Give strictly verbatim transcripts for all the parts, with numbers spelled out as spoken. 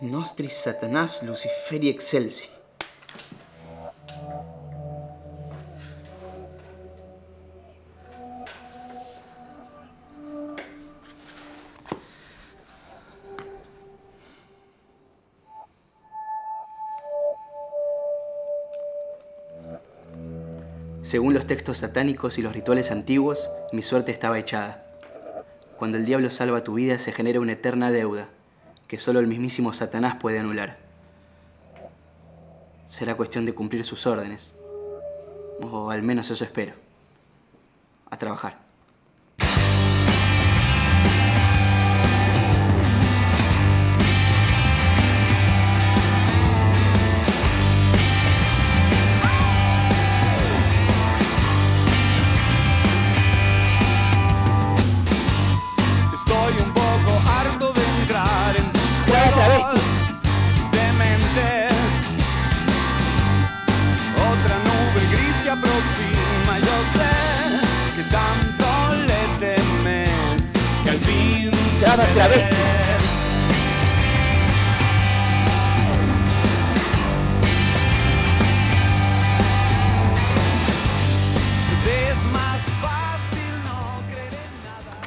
Nostris Satanás Luciferi Excelsi. Según los textos satánicos y los rituales antiguos, mi suerte estaba echada. Cuando el diablo salva tu vida, se genera una eterna deuda que solo el mismísimo Satanás puede anular. Será cuestión de cumplir sus órdenes. O al menos eso espero. A trabajar. Próxima, yo sé que tanto le temes que al fin se travesti. Es más fácil no creer en nada.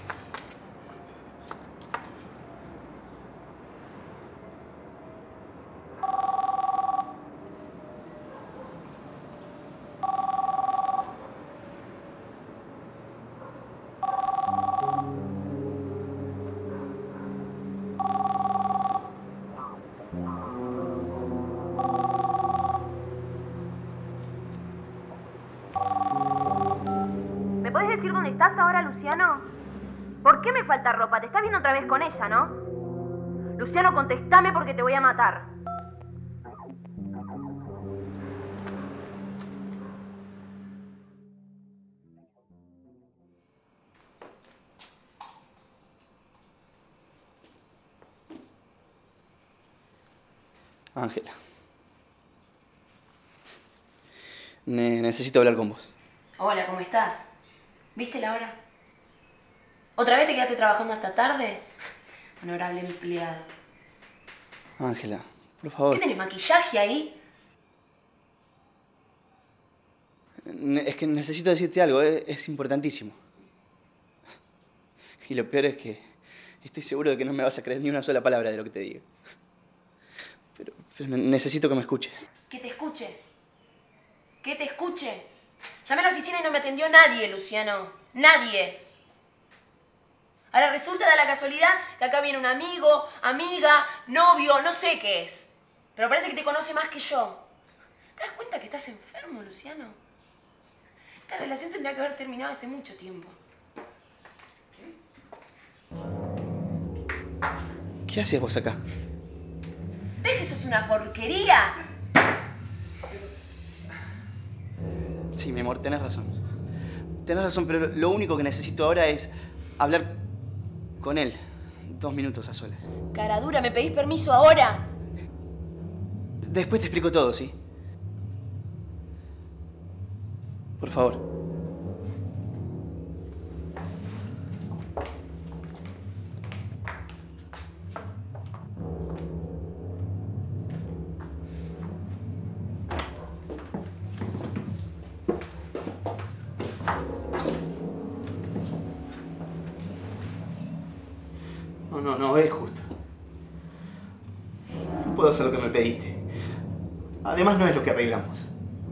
¿Me puedes decir dónde estás ahora, Luciano? ¿Por qué me falta ropa? Te estás viendo otra vez con ella, ¿no? Luciano, contestame porque te voy a matar. Ángela. Ne- necesito hablar con vos. Hola, ¿cómo estás? ¿Viste la hora? ¿Otra vez te quedaste trabajando hasta tarde? Honorable empleado. Ángela, por favor. ¿Qué tenés, maquillaje ahí? Ne- es que necesito decirte algo, es, es importantísimo. Y lo peor es que estoy seguro de que no me vas a creer ni una sola palabra de lo que te diga. Pero, pero necesito que me escuches. Que te escuche. Que te escuche. Llamé a la oficina y no me atendió nadie, Luciano. Nadie. Ahora resulta, da la casualidad, que acá viene un amigo, amiga, novio, no sé qué es. Pero parece que te conoce más que yo. ¿Te das cuenta que estás enfermo, Luciano? Esta relación tendría que haber terminado hace mucho tiempo. ¿Qué haces vos acá? ¿Ves que sos una porquería? Sí, mi amor, tenés razón. Tenés razón, pero lo único que necesito ahora es hablar con él. Dos minutos a solas. Cara dura, ¿me pedís permiso ahora? Después te explico todo, ¿sí? Por favor. No, no, no es justo. No puedo hacer lo que me pediste. Además, no es lo que arreglamos.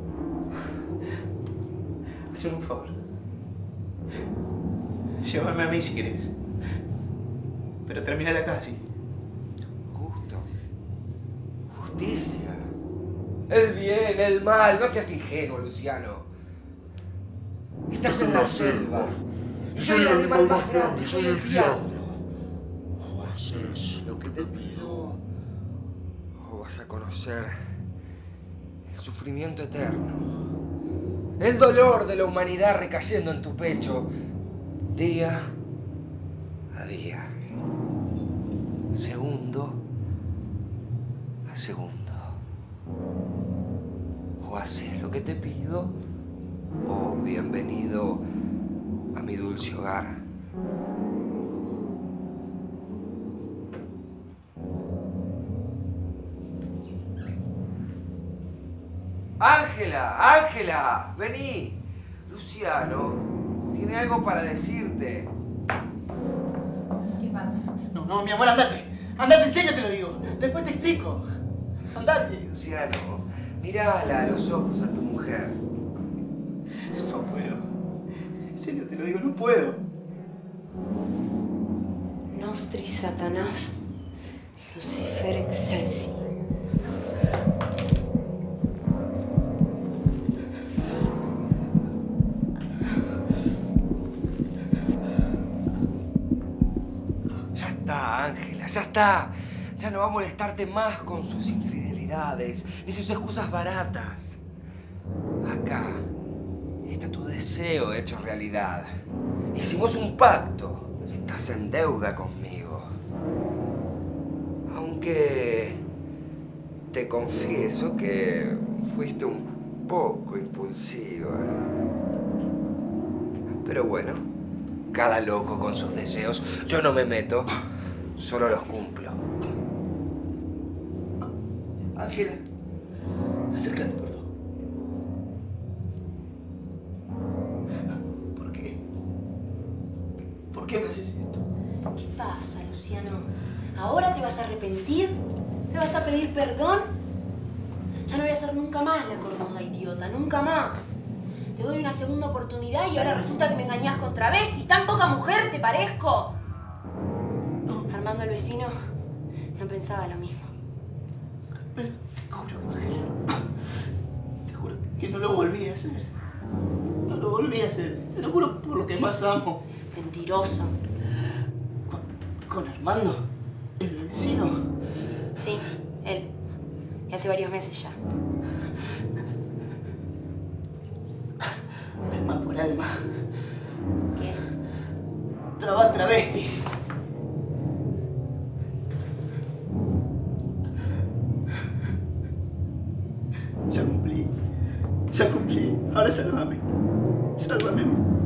Hazme un favor. Llévame a mí si querés. Pero termina acá, ¿sí? Justo. Justicia. El bien, el mal. No seas ingenuo, Luciano. Estás en la selva. Y soy el animal más grande, soy el diablo. O haces lo que te pido, o vas a conocer el sufrimiento eterno. El dolor de la humanidad recayendo en tu pecho, día a día, segundo a segundo. O haces lo que te pido, o bienvenido a mi dulce hogar. ¡Ángela! ¡Ángela! ¡Vení! Luciano tiene algo para decirte. ¿Qué pasa? No, no, mi amor, andate. Andate, en serio te lo digo. Después te explico. Andate. Luciano, mirala a los ojos a tu mujer. No puedo. En serio te lo digo, no puedo. Nostri Satanás, Lucifer excelsi. Ya está, Ángela, ya está. Ya no va a molestarte más con sus infidelidades ni sus excusas baratas. Acá está tu deseo hecho realidad. Hicimos un pacto. Estás en deuda conmigo. Aunque te confieso que fuiste un poco impulsiva. Pero bueno, cada loco con sus deseos. Yo no me meto, solo los cumplo. Ángela, acércate, por favor. ¿Por qué? ¿Por qué me haces esto? ¿Qué pasa, Luciano? ¿Ahora te vas a arrepentir? ¿Me vas a pedir perdón? Ya no voy a ser nunca más la cornuda idiota, nunca más. Te doy una segunda oportunidad y ahora resulta que me engañás con travestis. ¿Tan poca mujer te parezco? No. Armando, el vecino, no pensaba lo mismo. Pero te juro, Ángela, te juro que no lo volví a hacer. No lo volví a hacer. Te lo juro por lo que más amo. Mentiroso. ¿Con, con Armando? ¿El vecino? Sí, él. Y hace varios meses ya. Alma por alma. ¿Qué? Traba travesti. Ya cumplí. Ya cumplí. Ahora sálvame. Sálvame.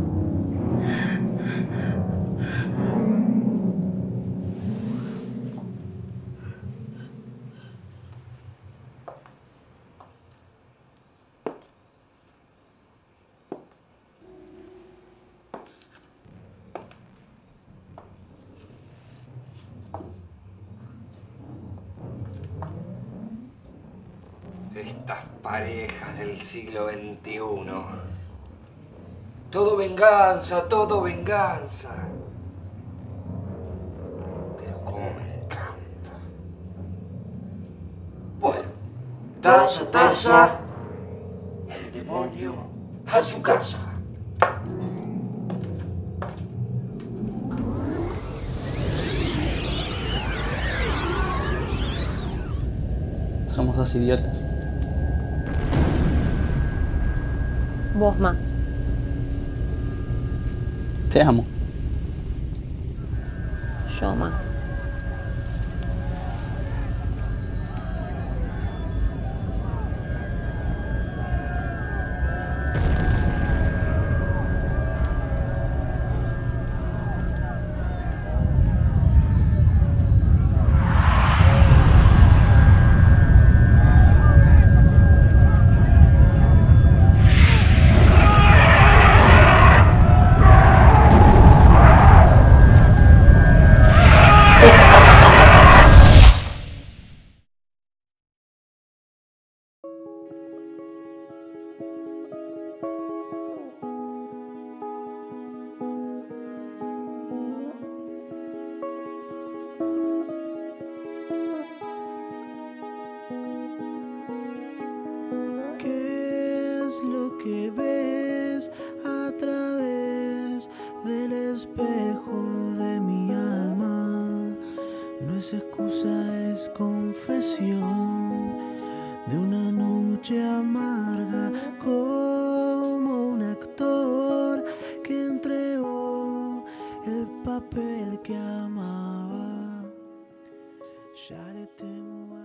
Estas parejas del siglo veintiuno. Todo venganza, todo venganza. Pero cómo me encanta. Bueno, taza, taza. El demonio a su casa. Somos dos idiotas. Vos más. Te amo. Yo más. ¿Qué es lo que ves a través del espejo de mi alma? No es excusa, es confesión de una noche amarga, como un actor que entregó el papel que amaba. Ya le temo a